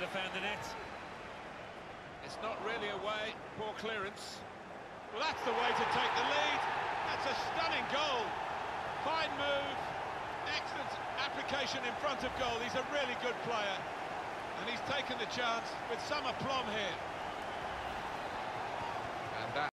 have found the net. It's not really away, poor clearance. Well, that's the way to take the lead. That's a stunning goal. Fine move, excellent application in front of goal. He's a really good player, and he's taken the chance with some aplomb here.